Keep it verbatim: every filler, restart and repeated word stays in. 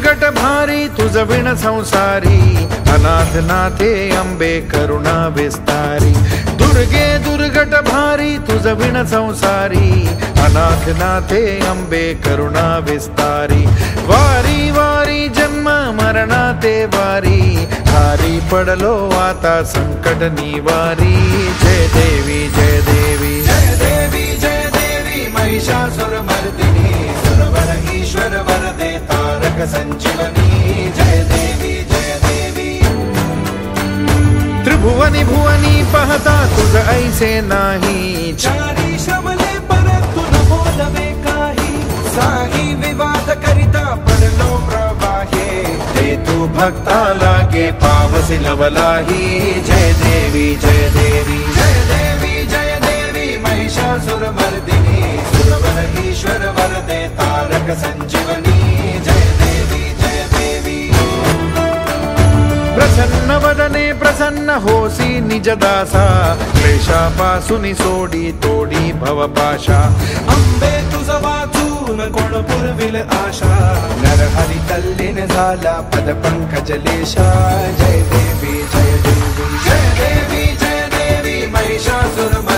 दुर्घट भारी तुझ विण संसारी, अनाथ नाथे अंबे करुणा विस्तारी। दुर्गे दुर्घट भारी तुझ विण संसारी, अनाथ नाथे अंबे करुणा विस्तारी। वारी वारी जन्म मरणाते वारी, हारी पडलो आता संकट निवारी। जय देवी जय देवी जय देवी जय देवी महिषासुर मर्दिनी, सुरवर ईश्वर वरदे तारक संजीवनी। जय देवी जय देवी। त्रिभुवनी भुवनी पाहता तुझ ऐसे नाही, चारी श्रमले परंतु न बोलवे काही। साही विवाद करिता पडलो प्रवाहे, ते तू भक्ता लागे पावसी लवलाही। जय देवी जय देवी जय देवी जय देवी महिषासुर मर्दिनी, सुरवर ईश्वर वरदे तारक संजीवनी। जय देवी जय देवी। प्रसन्न वदने प्रसन्न होसी निज दासा, क्लेशापासून सोडी तोडी भवपाशा। अंबे तुझ वाचून कोण पुरविल आशा, नरहरी तल्लीन झाला पद पंकज लेशा। जय देवी जय देवी जय देवी जय देवी महिषासुर